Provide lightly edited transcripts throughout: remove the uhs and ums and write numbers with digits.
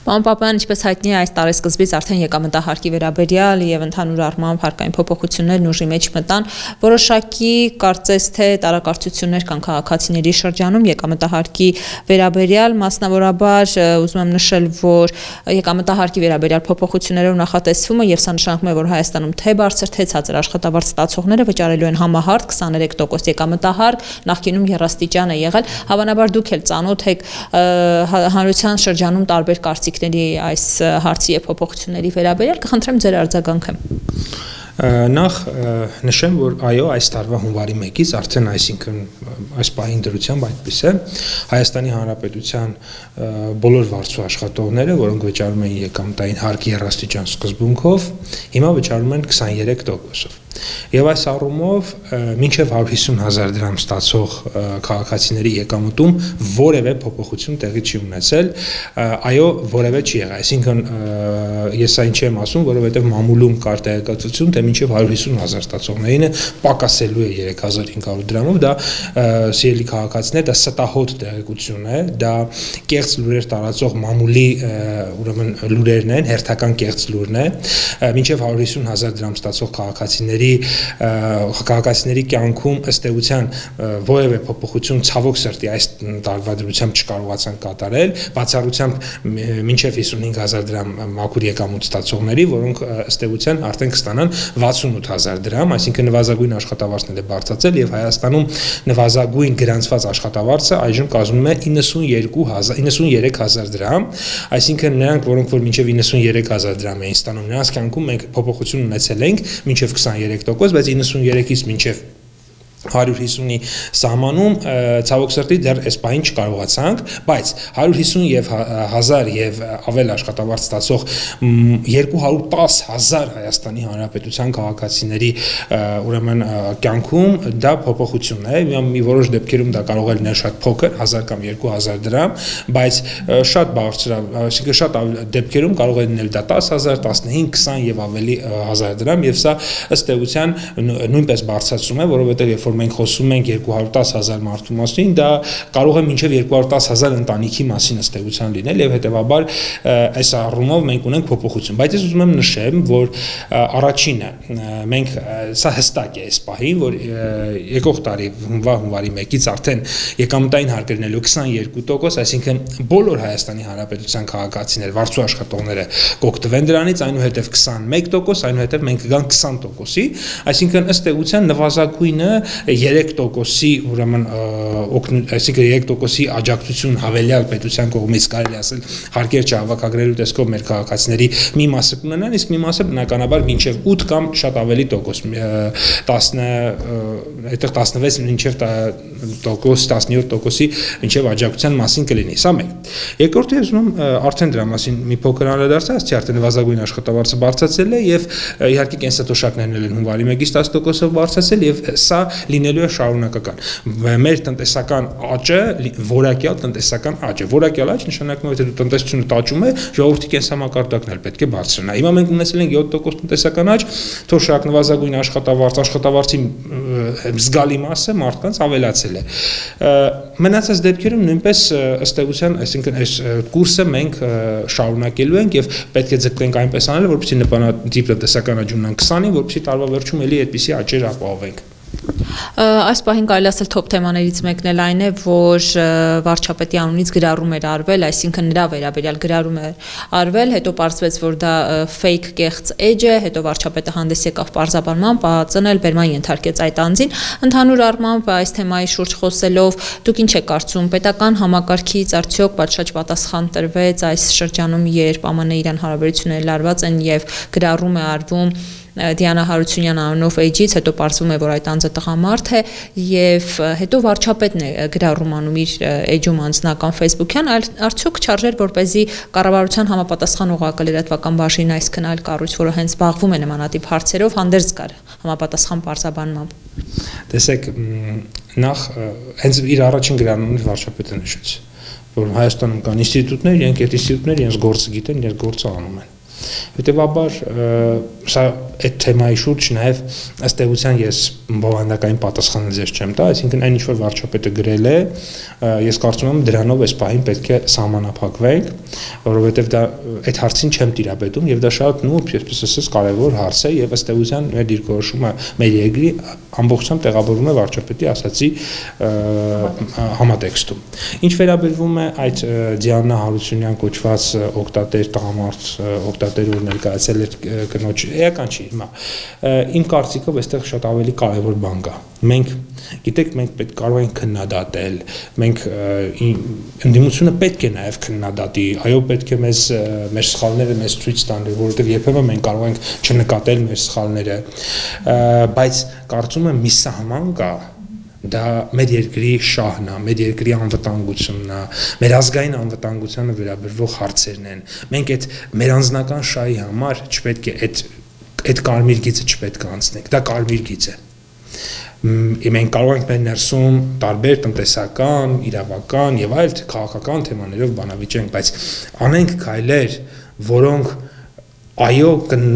Պարոն Պապայան, ինչպես հայտնի է, այս տարեսկզբից արդեն եկամտահարկի վերաբերյալ եւ ընդհանուր առմամբ հարկային փոփոխություններն ուժի մեջ մտան, որոշակի կարծես թե տարակարծություններ կան քաղաքացիների շրջանում եկամտահարկի վերաբերյալ, մասնավորաբար ուզում եմ նշել, որ եկամտահարկի վերաբերյալ փոփոխություններով նախատեսվում է եւ սա նշանակում է, որ Հայաստանում թե բարձր թե ցածր աշխատավարձ ստացողները վճարելու են համահարթ 23% եկամտահարկ, նախկինում երաստիճան է եղել, հավանաբար դուք էլ ծանոթ եք հանրության շրջանում տարբեր կարծիքների այս հարցի եւ փոփոխությունների վերաբերյալ, կխնդրեմ ձեր արձագանքը։ Նախ նշեմ, որ այո, այս տարվա հունվարի 1-ից արդեն այսինքն այս պահին դրությամբ այդպես է, Հայաստանի Հանրապետության բոլոր վարձու աշխատողները, որոնք վճարում են եկամտային հարկի երաստիճան սկզբունքով, հիմա վճարում են 23%-ով։ Եվ այս առումով մինչև 150,000 դրամ ստացող քաղաքացիների եկամուտում որևէ փոփոխություն տեղի չի ունեցել, այո, որևէ չի եղել, այսինքն ես այն չեմ ասում, որովհետև մամուլում կար տեղեկատվություն, թե մինչև 150,000 ստացողներին պակասելու է 3,500 դրամով, դա սիրելի քաղաքացիներ, դա ստահոդ տեղեկություն է, դա կեղծ լուրեր տարածող մամուլի ուրեմն լուրերն են, հերթական կեղծ լուրն է, մինչև 150,000 դրամ ստացող քաղաքացիների կյանքում ըստ էության որևէ փոփոխություն ցավոք սրտի այս տարվա դրությամբ չկարողացան կատարել, բացառությամբ մինչև 55,000 դրամ մաքուր եկամուտ ստացողների, որոնք ըստ էության արդեն կստանան 68,000 դրամ, այսինքն նվազագույն աշխատավարձն է բարձրացել եւ Հայաստանում նվազագույն գրանցված աշխատավարձը այժմ կազմում է 93,000 դրամ, այսինքն նրանք, որոնք որ մինչև 93,000 դրամ էին ստանում, նրանց կյանքում մենք փոփոխություն ունեցել ենք մինչև 23%, բայց 93-ից մինչև 150-ի սահմանում ցավոք սրտի դեռ այս պահին չկարողացանք, բայց 150 եւ 1000 եւ ավել աշխատավարձ ստացող 210,000 Հայաստանի Հանրապետության քաղաքացիների ուրեմն կյանքում դա փոփոխություն է, մի որոշ դեպքերում դա կարող է լինել շատ փոքր, 1000 կամ 2000 դրամ, բայց շատ բարձր, այսինքն շատ դեպքերում կարող է լինել դա 10,000, 15, 20 եւ ավելի 1000 դրամ եւ սա ըստ էության նույնպես բարձրացում է, որովհետեւ երբ որ մենք խոսում ենք 210,000 մարդու մասին, դա կարող է մինչև 210,000 ընտանիքի մասին ըստ էության լինել եւ հետեւաբար այս առումով մենք ունենք փոփոխություն, բայց ես ուզում եմ նշեմ, որ առաջինը մենք սա հստակ է այս պահին, որ եկող տարի հունվարի 1-ից արդեն եկամտային հարկերն ելու 22%, այսինքն բոլոր Հայաստանի Հանրապետության քաղաքացիներ, վարձու աշխատողները կօգտվեն դրանից, այնուհետև 21%, այնուհետև մենք կգանք 20%-ի, այսինքն ըստ էության նվազագույնը 3%-ի ուրեմն այսինքն 3%-ի աջակցություն հավելյալ պետության կողմից կարելի ասել հարկեր չհավաքագրելու տեսքով մեր քաղաքացիների մի մասը կունենան, իսկ մի մասը բնականաբար մինչև 8 կամ շատ ավելի տոկոս 10 այդտեղ 16 մինչև 17%-ի մինչև աջակցության մասին կլինի, սա մեկ։ Երկրորդը ես ուզում արդեն դրա մասին մի փոքր անդրադարձել, ասացի արդեն նվազագույն աշխատավարձը բարձրացել է եւ իհարկե կենսաթոշակներն են հունվարի 1-ից 10%-ով բարձրացել եւ սա լինելու է շարունակական։ Մեր տնտեսական աճը որակյալ տնտեսական աճ է։ Որակյալ աճ նշանակում է, որ դու տնտեսությունը տաճում է, ժողովրդի կենսամակարդակն էլ պետք է բարձրանա։ Հիմա մենք ունեցել ենք 7% տնտեսական աճ, թոշակ նվազագույն աշխատավարձի զգալի մասը մարդկանց ավելացել է։ Մնացած դեպքերում նույնպես ըստ էության, այսինքն այս կուրսը մենք շարունակելու ենք եւ պետք է ձգտենք այնպես անել, որպեսզի նպատակ տնտեսական աճումն 20-ին, որպեսզի տարվա վերջում էլի այդպիսի աճեր ապահովենք։ Այս պահին կարելի ասել թոփ թեմաներից մեկն էլ այն է, որ վարչապետի անունից գրառում էր արվել, այսինքն նրա վերաբերյալ գրառում էր արվել, հետո պարզվեց, որ դա fake կեղծ էջ է, հետո վարչապետը հանդես եկավ պարզաբանման, ծնել բերման ենթարկեց այդ անձին։ Ընդհանուր առմամբ այս թեմայի շուրջ խոսելով, դուք ինչ եք կարծում, պետական համակարգից արդյոք պատշաճ պատասխան տրվեց այս շրջանում, երբ ԱՄՆ-ը իրան հարաբերությունները լարված են եւ գրառում է արվում Դիանա Հարությունյան անունով էջից, հետո պարզվում է, որ այդ անձը տղամարդ է եւ հետո վարչապետն է գրառում անում իր էջում անձնական Facebook-յան, արդյոք չարժեր, որպեսզի կառավարության համապատասխան ուղղակալերատվական բաժին այսքան այլ կառույց, որը հենց զբաղվում է նմանատիպ հարցերով, հանդերձ գար համապատասխան պարզաբանմամբ։ Տեսեք, նախ հենց իր առաջին գրառումից վարչապետը նշեց, որ Հայաստանում կան ինստիտուտներ, իրենք այդ ինստիտուտները իրենց գործը գիտեն, իրենց գործը անում են։ Հետևաբար սա այդ թեմայի շուրջ նաև ըստ էության ես բովանդակային պատասխանը ձեզ չեմ տա, այսինքն այն ինչ որ վարչապետը գրել է, ես կարծում եմ դրանով այս պահին պետք է սահմանափակվենք, որովհետև դա այդ հարցին չեմ տիրապետում եւ դա շատ նուրբ, այսպես ասած, կարևոր հարց է եւ ըստ էության մեր դիրքորոշումը մեր երկրի ամբողջությամբ տեղավորվում է վարչապետի ասացի համատեքստում։ Ինչ վերաբերվում է այդ Դիանա Հարությունյան կոչված օկտատեր տղամարդ, օկտատեր որ ներկայացել էր կնոջ, էական չի հիմա։ Իմ կարծիքով այստեղ շատ ավելի կարևոր բան կա։ Մենք գիտեք, մենք պետք կարող ենք քննադատել, մենք ընդդիմությունը պետք է նաև քննադատի, այո, պետք է մեր սխալները մեզ ցույց տան, որովհետև երբեմն մենք կարող ենք չնկատել մեր սխալները, բայց կարծում եմ մի սահման կա, դա մեր երկրի շահն է, մեր երկրի անվտանգությունն է, մեր ազգային անվտանգությանը վերաբերող հարցերն են։ Մենք այդ մեր անձնական շահի համար չպետք է այդ կարմիր գիծը չպետք է անցնենք, դա կարմիր գիծ է։ Մենք կարող ենք մեր ներսում տարբեր տնտեսական, իրավական եւ այլ քաղաքական թեմաներով բանավիճենք, բայց անենք քայլեր, որոնք այո,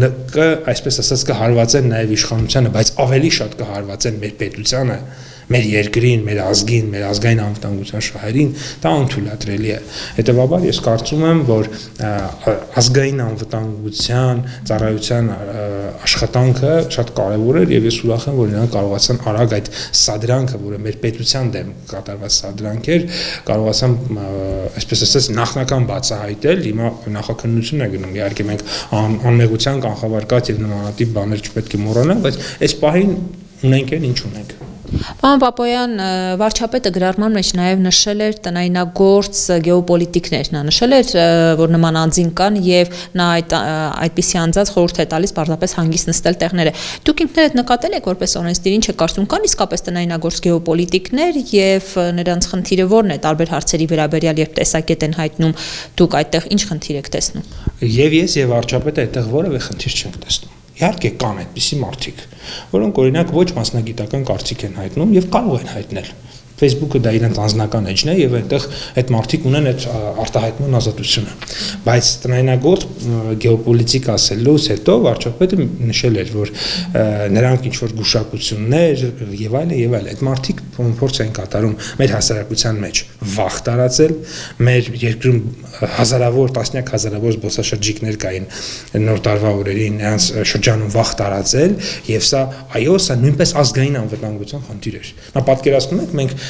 այսպես ասած կհարվածեն նաև իշխանությանը, բայց ավելի շատ կհարվածեն մեր պետությանը, մեր երկրին, մեր ազգին, մեր ազգային անվտանգության շահերին, դա անթույլատրելի է։ Հետևաբար ես կարծում եմ, որ ազգային անվտանգության ծառայության աշխատանքը շատ կարևոր էր եւ ես ուրախ եմ, որ նրանք կարողացան արագ այդ սադրանքը, որը մեր պետության դեմ կատարված սադրանք էր, կարողացան, այսպես ասած, նախնական բացահայտել, հիմա նախաքննություն է գնում, իհարկե մենք անմեղության կանխավարկած եւ նմանատիպ բաներ չպետք է մոռանանք, բայց այս պահին ունենք այն ինչ ունենք։ Պարոն Պապոյան, վարչապետը գրառման մեջ նաև նշել էր տնայնագործ գեոպոլիտիկներ, նա նշել էր, որ նման անձին կան եւ նա այդպիսի անձած խորհուրդ է տալիս պարզապես հանգիստ նստել տեղները։ Դուք ինքներդ նկատել եք որպես օրենսդիր ինչ է կարծում, կան իսկապես տնայնագործ գեոպոլիտիկներ եւ նրանց խնդիրը ո՞րն է տարբեր հարցերի վերաբերյալ, երբ տեսակետ են հայտնում, դուք այդտեղ ինչ խնդիր եք տեսնում։ Եվ ես եւ վարչապետը այդտեղ որևէ խնդիր չենք տեսնում։ Իհարկե կան այդպիսի մարդիկ, որոնք օրինակ ոչ մասնագիտական կարծիք են հայտնում եւ կարող են հայտնել։ Facebook-ը դա իրենց անձնական էջն է եւ այնտեղ այդ մարդիկ ունեն այդ արտահայտման ազատությունը։ Բայց տնայնագործ գեոպոլիտիկ ասելուց հետո վարչապետը նշել էր, որ նրանք ինչ որ գուշակություններ եւ այլն, այդ մարդիկ փորձ են կատարում մեր հասարակության մեջ վախ տարածել, մեր երկրում հազարավոր, տասնյակ հազարավոր զբոսաշրջիկներ կային նոր տարվա օրերին, նրանց շրջանում վախ տարածել եւ սա, այո, սա նույնպես ազգային անվտանգության խնդիր էր։ Նա պատկերացնում եք, մենք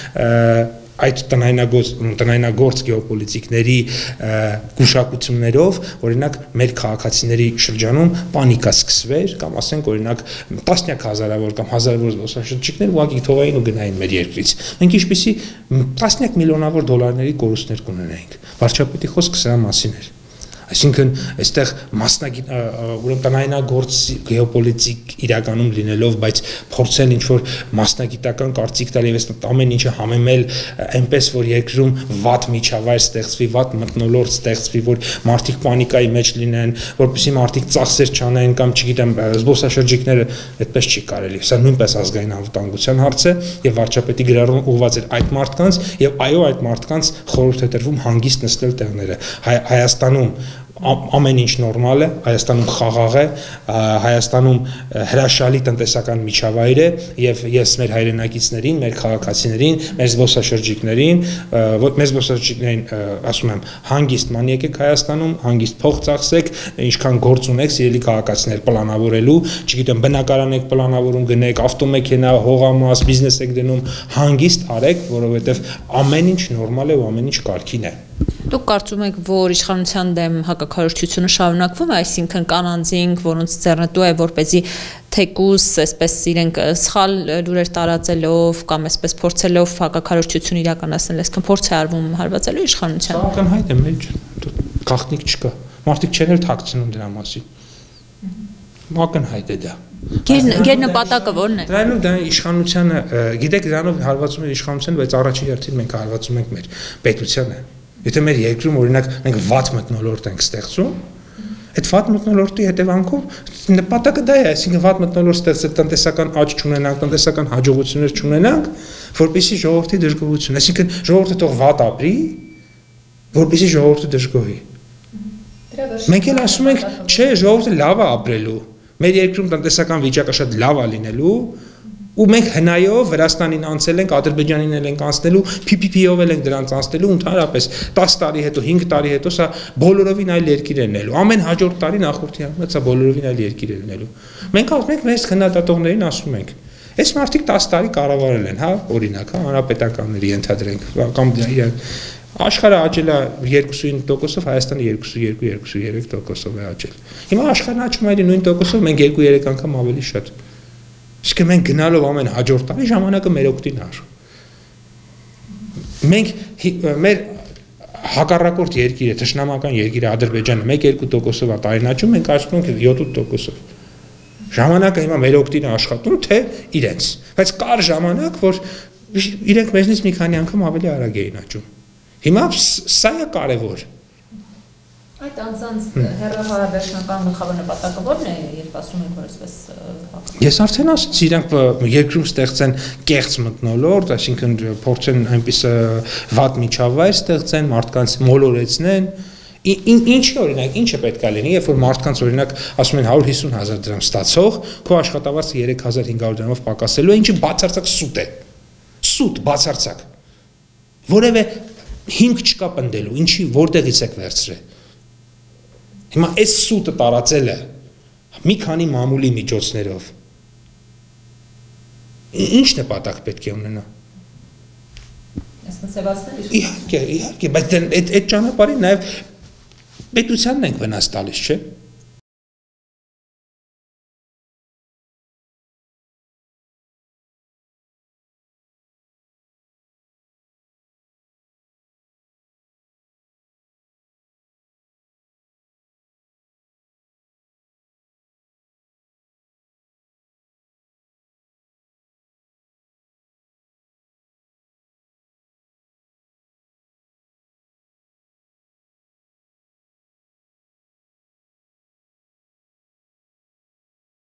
այդ տնայնագործ գեոպոլիտիկների գուշակություններով, օրինակ մեր քաղաքացիների շրջանում պանիկա սկսվեր, կամ ասենք օրինակ տասնյակ հազարավոր կամ հազարավոր զբոսաշրջիկներ ուղղակի թողային ու գնային մեր երկրից։ Մենք ինչպիսի տասնյակ միլիոնավոր դոլարների կորուստներ կունենայինք։ Վարչապետի խոսքը սրա մասին էր։ Այսինքն այստեղ մասնագիտ ուրեմն տնայնագործ գեոպոլիտիկ իրականում լինելով, բայց փորձել ինչ-որ մասնագիտական կարծիք տալ եւ այս ամեն ինչը համեմել այնպես, որ երկրում վատ միջավայր ստեղծվի, վատ մթնոլորտ ստեղծվի, որ մարդիկ պանիկայի մեջ լինեն, որպեսզի մարդիկ ծախսեր չանեն կամ չգիտեմ, զբոսաշրջիկները, այդպես չի կարելի։ Սա նույնպես ազգային անվտանգության հարց է եւ վարչապետի գրառումը ուղղված էր այդ մարդկանց եւ այո, այդ մարդկանց խորհուրդ է տրվում հանգիստ նստել տեղները։ Հայաստանում ամեն ինչ նորմալ է, Հայաստանում խաղաղ է, Հայաստանում հրաշալի տնտեսական միջավայր է եւ ես մեր հայրենակիցներին, մեր քաղաքացիներին, մեր զբոսաշրջիկներին, ասում եմ, հանգիստ ման եկեք Հայաստանում, հանգիստ փող ծախսեք, ինչքան գործ ունեք, սիրելի քաղաքացիներ, պլանավորելու, չգիտեմ, բնակարան եք պլանավորում գնեք, ավտոմեքենա, հողամաս, բիզնես եք դնում, հանգիստ արեք, որովհետեւ ամեն ինչ նորմալ է ու ամեն ինչ կարգին է։ Դուք կարծում եք, որ իշխանության դեմ հակակարողությունը շարունակվում է, այսինքն կան անձինք, որոնց ձեռնտու է, որպեսզի թեկուզ, այսպես իրենք սխալ լուրեր տարածելով կամ այսպես փորձելով հակակարողություն իրականացնել, այսինքն փորձ է արվում հարվածելու իշխանության։ Սա ակնհայտ է, մեջ գաղտնիք չկա։ Մարդիկ չեն էլ թաքցնում դրա մասին։ Ակնհայտ է դա։ Գերնպատակը ո՞րն է։ Դրանով դա իշխանությանը, գիտեք, դրանով հարվածում է իշխանությանը, բայց առաջին հերթին մենք հարվածում ենք մեր պետությանը։ Եթե մեր երկրում օրինակ մենք վատ մթնոլորտ ենք ստեղծում, այդ վատ մթնոլորտի հետևանքով նպատակը դա է, այսինքն վատ մթնոլորտ ստեղծել տնտեսական աճ չունենանք, տնտեսական հաջողություններ չունենանք, որպեսզի ժողովրդի դժգոհություն, այսինքն ժողովուրդը թող վատ ապրի, որպեսզի ժողովուրդը դժգոհի։ Մենք էլ ասում ենք, չէ, ժողովուրդը լավ է ապրելու։ Մեր երկրում տնտեսական վիճակը շատ լավ է լինելու, ու մենք հնայով Վրաստանին անցել ենք, Ադրբեջանին էլ ենք անցնելու, PPP-ով էլ ենք դրանց անցնելու, ընդհանրապես 10 տարի հետո, 5 տարի հետո սա բոլորովին այլ երկիր է լինելու։ Ամեն հաջորդ տարի նախորդի համար սա բոլորովին այլ երկիր է լինելու։ Մենք ասում ենք, մեր քննադատողներին ասում ենք, այս մարդիկ 10 տարի կառավարել են, հա, օրինակ, հա, հանրապետականների ենթադրենք, կամ աշխարհը աճել է 2.9%-ով, Հայաստանը 2.2-2.3%-ով է աճել։ Հիմա աշխարհն աճում է նույն տոկոսով, մենք 2-3 անգամ ավելի շատ։ Իսկ մենք գնալով ամեն հաջորդ տարի ժամանակը մեր օգտին է։ Մենք մեր հակառակորդ երկիրը, թշնամական երկիրը Ադրբեջանը 1-2%-ով է տարին աճում, մենք աճում ենք 7-8%-ով։ Ժամանակը հիմա մեր օգտին է աշխատում, թե իրենց։ Բայց կար ժամանակ, որ իրենք մեզնից մի քանի անգամ ավելի արագ էին աճում։ Հիմա սա է կարևոր։ Այդ անձանց հեռահարաբերշնական գլխավոր նպատակը ո՞րն է, երբ ասում եք, որ այսպես Ես արդեն ասացի, իրանք երկրում ստեղծեն կեղծ մթնոլորտ, այսինքն փորձեն այնպես վատ միջավայր ստեղծեն, մարդկանց մոլորեցնեն։ Ինչի օրինակ, ինչը պետք է լինի, երբ որ մարդկանց օրինակ ասում են 150,000 դրամ ստացող, քո աշխատավարձը 3,500 դրամով պակասելու է, ինչը բացարձակ սուտ է։ Սուտ, բացարձակ։ Որևէ հիմք չկա պնդելու, ինչի որտեղից եք վերցրել։ Հիմա այս սուտը տարածելը մի քանի մամուլի միջոցներով ինչ նպատակ պետք է ունենա։ Իհարկե, բայց այդ ճանապարհին նաև պետությանն ենք վնաս տալիս, չէ՞։